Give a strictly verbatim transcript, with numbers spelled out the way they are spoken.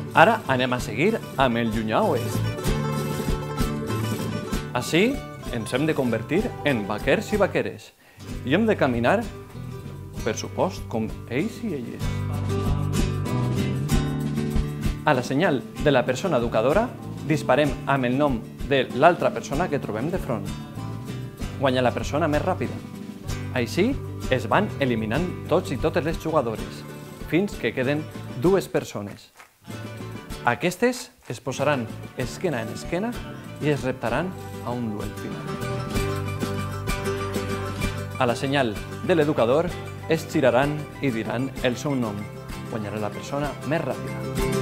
Ara anem a seguir amb el llunyà oest. Així ens hem de convertir en vaquers i vaqueres i hem de caminar, per supost, com ells i elles. A la senyal de la persona educadora disparem amb el nom de l'altra persona que trobem de front. Guanya la persona més ràpida. Així es van eliminant tots i totes les jugadores, fins que queden dues persones. Aquestes es posaran esquena en esquena i es reptaran a un duel final. A la senyal de l'educador es giraran i diran el seu nom. Guanyarà la persona més ràpida.